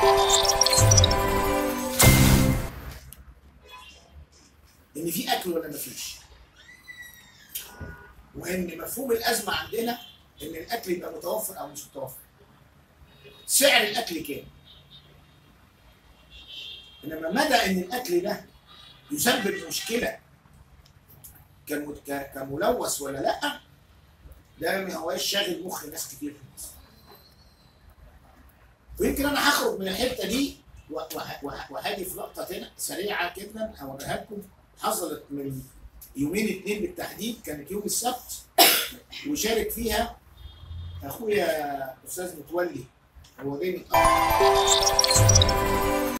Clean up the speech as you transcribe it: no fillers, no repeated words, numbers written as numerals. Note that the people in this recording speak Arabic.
ان في اكل ولا مفيش، وان مفهوم الازمه عندنا ان الاكل يبقى متوفر او مش متوفر. سعر الاكل كام؟ انما مدى ان الاكل ده يسبب مشكله كملوث ولا لا، ده ما هواش شاغل مخ ناس كتير في مصر. ويمكن انا هخرج من الحته دي وهاجي في لقطه سريعه جدا اوريها لكم. حصلت من يومين اتنين بالتحديد، كانت يوم السبت، وشارك فيها اخويا استاذ متولي، هو جاي من